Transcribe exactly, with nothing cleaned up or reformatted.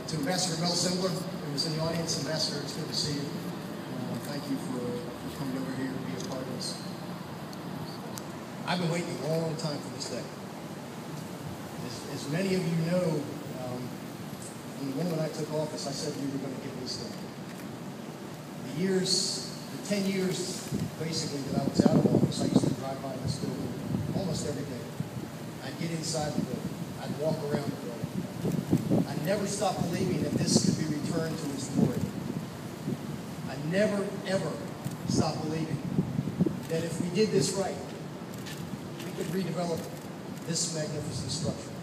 To Ambassador Mel Sembler, who was in the audience, Ambassador, it's good to see you. Uh, thank you for, for coming over here to be a part of this. I've been waiting a long time for this day. As, as many of you know, um, when the woman and I took office, I said we were going to get this done. The years, the ten years, basically, that I was out of office, I used to drive by this building almost every day. I'd get inside the building. I'd walk around the building. I never stopped believing that this could be returned to its glory. I never, ever stopped believing that if we did this right, we could redevelop this magnificent structure.